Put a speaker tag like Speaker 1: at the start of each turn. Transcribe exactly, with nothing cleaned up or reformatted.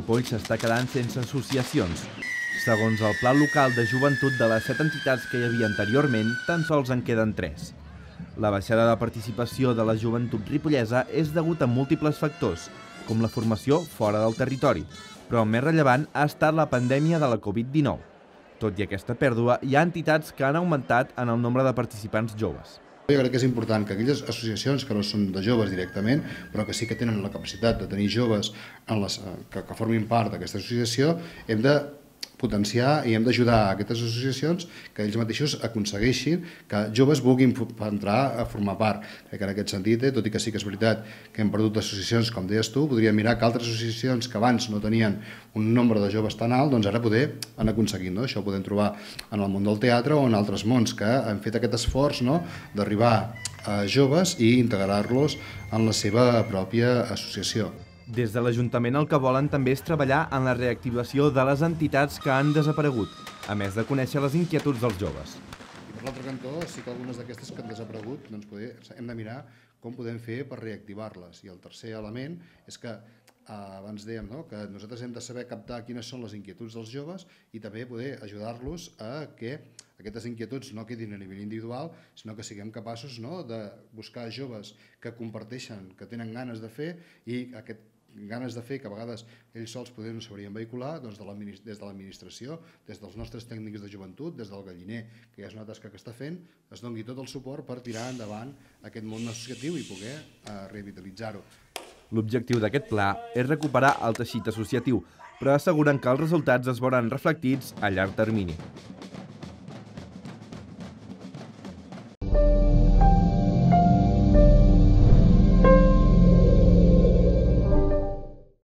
Speaker 1: Ripoll s'està quedant sense associacions. Segons el Pla Local de Joventut, de les set entitats que hi havia anteriorment, tan sols en queden tres. La baixada de participació de la joventut ripollesa és degut a múltiples factors, com la formació fora del territori, però el més rellevant ha estat la pandèmia de la Covid dinou. Tot i aquesta pèrdua, hi ha entitats que han augmentat en el nombre de participants joves.
Speaker 2: Jo crec que és important que aquelles associacions que no són de joves directament, però que sí que tenen la capacitat de tenir joves en les, que, que formin part d'aquesta associació, hem de potenciar i hem d'ajudar aquestes associacions que ells mateixos aconsegueixin que joves vulguin entrar a formar part. Crec que en aquest sentit, eh, tot i que sí que és veritat que hem perdut associacions, com deies tu, podríem mirar que altres associacions que abans no tenien un nombre de joves tan alt, doncs ara poder han aconseguit. No? Això ho podem trobar en el món del teatre o en altres mons que han fet aquest esforç, no?, d'arribar a joves i integrar-los en la seva pròpia associació.
Speaker 1: Des de l'Ajuntament el que volen també és treballar en la reactivació de les entitats que han desaparegut, a més de conèixer les inquietuds dels joves.
Speaker 2: I per l'altre cantó, sí que algunes d'aquestes que han desaparegut doncs poder, hem de mirar com podem fer per reactivar-les. I el tercer element és que eh, abans dèiem, no?, que nosaltres hem de saber captar quines són les inquietuds dels joves i també poder ajudar-los a que aquestes inquietuds no quedin a nivell individual, sinó que siguem capaços, no?, de buscar joves que comparteixen, que tenen ganes de fer i aquest ganes de fer que a vegades ells sols poder no sabrien vehicular, doncs de des de l'administració, des dels nostres tècnics de joventut, des del galliner, que ja és una tasca que està fent, es doni tot el suport per tirar endavant aquest món associatiu i poder eh, revitalitzar-ho.
Speaker 1: L'objectiu d'aquest pla és recuperar el teixit associatiu, però asseguren que els resultats es veuran reflectits a llarg termini.